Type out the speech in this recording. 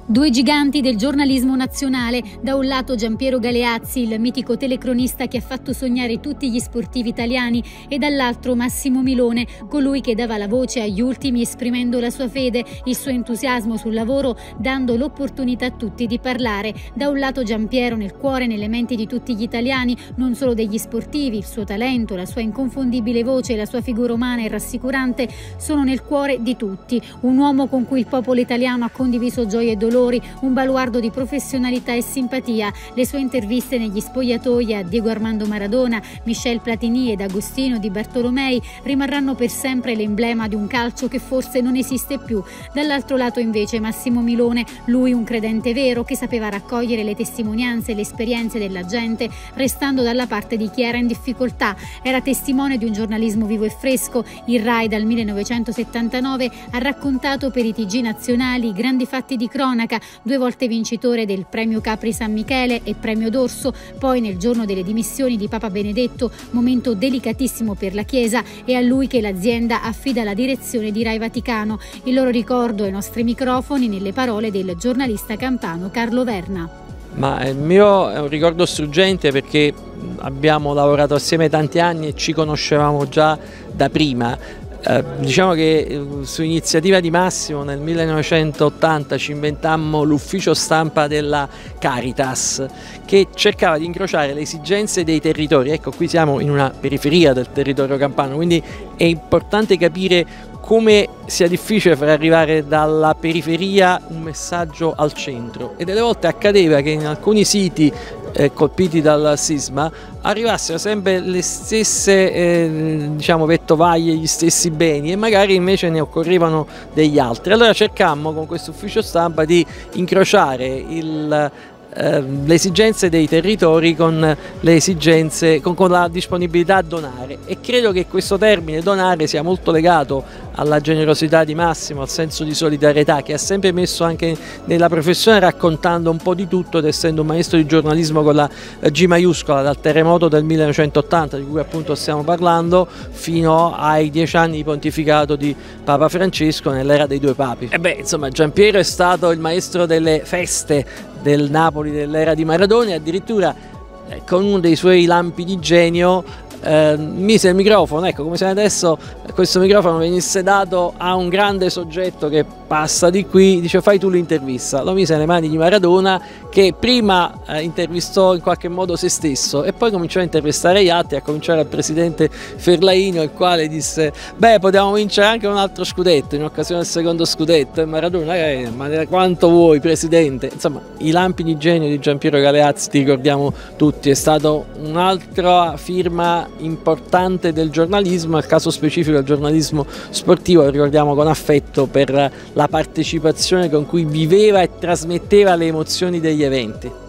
Due giganti del giornalismo nazionale, da un lato Giampiero Galeazzi, il mitico telecronista che ha fatto sognare tutti gli sportivi italiani, e dall'altro Massimo Milone, colui che dava la voce agli ultimi esprimendo la sua fede, il suo entusiasmo sul lavoro, dando l'opportunità a tutti di parlare. Da un lato Giampiero nel cuore e nelle menti di tutti gli italiani, non solo degli sportivi, il suo talento, la sua inconfondibile voce e la sua figura umana e rassicurante sono nel cuore di tutti. Un uomo con cui il popolo italiano ha condiviso gioie e dolori, un baluardo di professionalità e simpatia. Le sue interviste negli spogliatoi a Diego Armando Maradona, Michel Platini ed Agostino Di Bartolomei rimarranno per sempre l'emblema di un calcio che forse non esiste più. Dall'altro lato invece Massimo Milone, lui un credente vero che sapeva raccogliere le testimonianze e le esperienze della gente, restando dalla parte di chi era in difficoltà. Era testimone di un giornalismo vivo e fresco. Il Rai dal 1979 ha raccontato per i TG nazionali grandi fatti di cronaca, 2 volte vincitore del premio Capri San Michele e premio D'Orso, poi nel giorno delle dimissioni di Papa Benedetto, momento delicatissimo per la Chiesa, e a lui che l'azienda affida la direzione di Rai Vaticano. Il loro ricordo ai nostri microfoni nelle parole del giornalista campano Carlo Verna. Ma il mio è un ricordo struggente perché abbiamo lavorato assieme tanti anni e ci conoscevamo già da prima. Diciamo che su iniziativa di Massimo nel 1980 ci inventammo l'ufficio stampa della Caritas, che cercava di incrociare le esigenze dei territori. Ecco, qui siamo in una periferia del territorio campano, quindi è importante capire come sia difficile far arrivare dalla periferia un messaggio al centro, e delle volte accadeva che in alcuni siti colpiti dal sisma arrivassero sempre le stesse diciamo vettovaglie, gli stessi beni, e magari invece ne occorrevano degli altri. Allora cercammo con questo ufficio stampa di incrociare le esigenze dei territori con le esigenze, con la disponibilità a donare, e credo che questo termine donare sia molto legato alla generosità di Massimo, al senso di solidarietà che ha sempre messo anche nella professione, raccontando un po' di tutto ed essendo un maestro di giornalismo con la G maiuscola, dal terremoto del 1980 di cui appunto stiamo parlando fino ai 10 anni di pontificato di Papa Francesco nell'era dei 2 papi. E beh, insomma, Giampiero è stato il maestro delle feste del Napoli dell'era di Maradona, e addirittura con uno dei suoi lampi di genio mise il microfono, ecco, come se adesso questo microfono venisse dato a un grande soggetto che passa di qui, dice fai tu l'intervista. Lo mise nelle mani di Maradona, che prima intervistò in qualche modo se stesso e poi cominciò a intervistare gli altri, a cominciare al presidente Ferlaino, il quale disse beh, potevamo vincere anche un altro scudetto in occasione del secondo scudetto, e Maradona ma quanto vuoi presidente. Insomma, i lampi di genio di Giampiero Galeazzi ti ricordiamo tutti, è stato un'altra firma importante del giornalismo, nel caso specifico del giornalismo sportivo, lo ricordiamo con affetto per la partecipazione con cui viveva e trasmetteva le emozioni degli eventi.